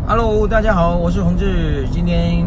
Hello， 大家好，我是宏志，今天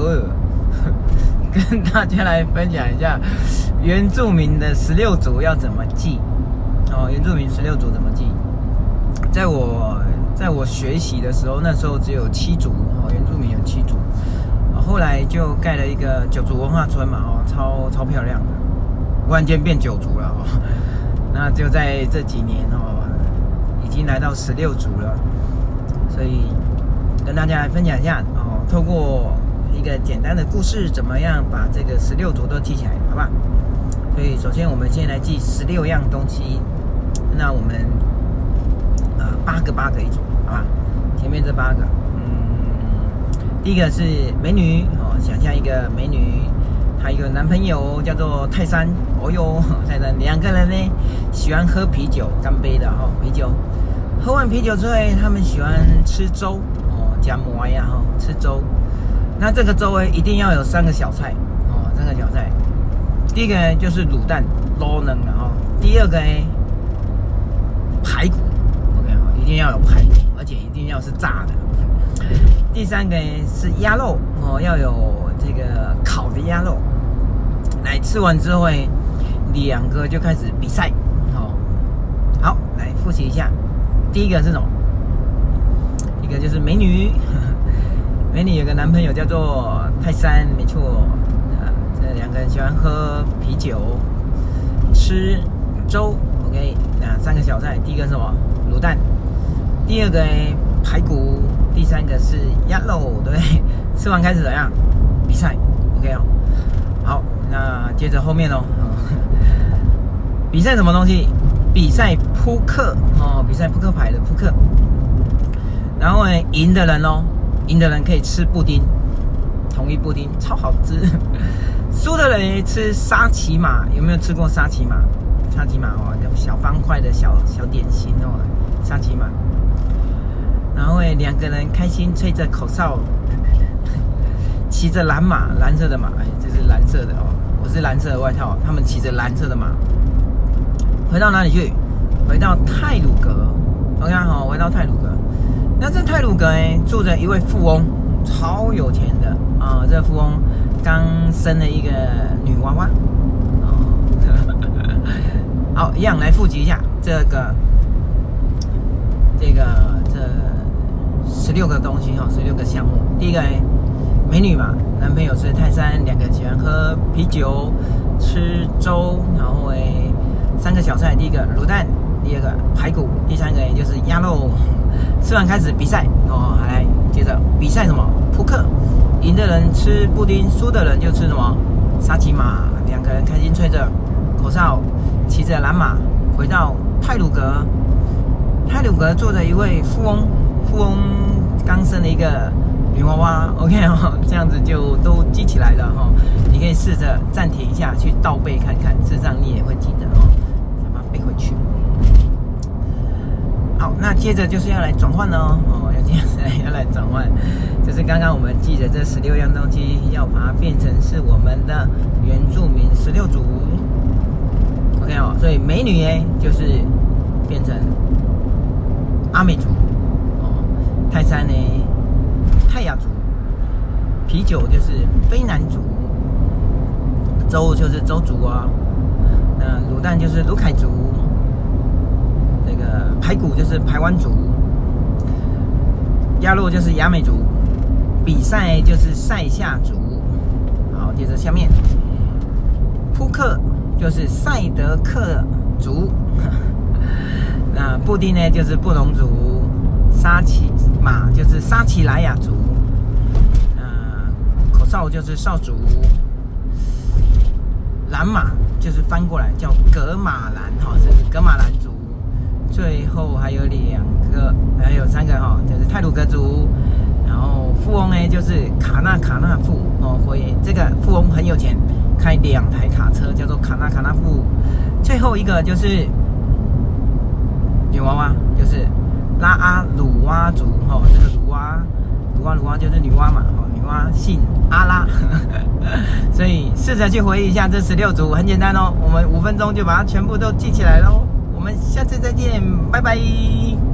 跟大家来分享一下原住民的16族要怎么记哦。原住民16族怎么记？在我学习的时候，那时候只有7族哦，原住民有7族，后来就盖了一个9族文化村嘛哦，超漂亮的，忽然间变9族了哦。那就在这几年哦，已经来到16族了，所以跟大家来分享一下哦，透过一个简单的故事，怎么样把这个16族都记起来，好吧？所以首先我们先来记16样东西，那我们8个一组，好吧？前面这8个，第一个是美女哦，想象一个美女，她有个男朋友叫做泰山，哦哟，泰山2个人呢喜欢喝啤酒，干杯的哈，啤酒。喝完啤酒之后，他们喜欢吃粥哦，加馍呀哈，吃粥。那这个粥一定要有3个小菜哦，3个小菜。第一个呢就是卤蛋，卤能的哈。第二个呢排骨 ，OK 哈，一定要有排骨，而且一定要是炸的。第3个呢是鸭肉哦，要有这个烤的鸭肉。来吃完之后2个就开始比赛哦。好，来复习一下。第一个是什么？一个就是美女，美女有个男朋友叫做泰山，没错。这2个人喜欢喝啤酒，吃粥 ，OK。那3个小菜，第一个是什么？卤蛋。第2个排骨。第3个是鸭肉，对不对？吃完开始怎样？比赛 ，OK 哦。好，那接着后面哦，比赛什么东西？比赛扑克哦，比赛扑克牌的扑克。然后赢的人哦，赢的人可以吃布丁，统一布丁超好吃。输的人吃沙琪玛，有没有吃过沙琪玛？沙琪玛哦，小方块的小点心哦，沙琪玛。然后2个人开心吹着口哨，骑着蓝马，蓝色的马，这是蓝色的哦，我是蓝色的外套，他们骑着蓝色的马。回到哪里去？回到太鲁阁 ，OK 好，回到太鲁阁。那这太鲁阁住着一位富翁，超有钱的啊！这富翁刚生了一个女娃娃，好，一样来复习一下这16个东西哈，16个项目。第一个美女嘛，男朋友是泰山，2个人喜欢喝啤酒、吃粥，然后3个小菜，第一个卤蛋，第2个排骨，第3个就是鸭肉。吃完开始比赛哦，来接着比赛什么？扑克，赢的人吃布丁，输的人就吃什么？沙琪玛。2个人开心吹着口哨，骑着蓝马，回到太鲁阁。太鲁阁坐着一位富翁，富翁刚生了一个女娃娃 ，OK 哦，这样子就都记起来了哈。你可以试着暂停一下，去倒背看看，事实上你也会记得哦，想把它背回去。好，那接着就是要来转换哦，要来转换，就是刚刚我们记的这16样东西，要把它变成是我们的原住民16族 ，OK 哦，所以美女就是变成阿美族哦，泰山泰雅族，啤酒就是卑南族，粥就是周族啊，那卤蛋就是鲁凯族，这个排骨就是排湾族，鸭肉就是雅美族，比赛就是塞夏族。好，接着下面扑克就是赛德克族。那布丁呢就是布农族，沙琪玛就是沙奇莱雅族，口哨就是少族，蓝马就是翻过来叫格马兰哈，这是格马兰族。最后还有3个哈，就是太鲁阁族。然后富翁就是卡纳富哦，这个富翁很有钱，开2台卡车，叫做卡纳富。最后一个就是女娃娃，就是拉阿鲁哇族哈，这个鲁哇就是女娲嘛，女娲姓阿拉，所以试着去回忆一下这16族，很简单哦，我们5分钟就把它全部都记起来喽。我们下次再见，拜拜。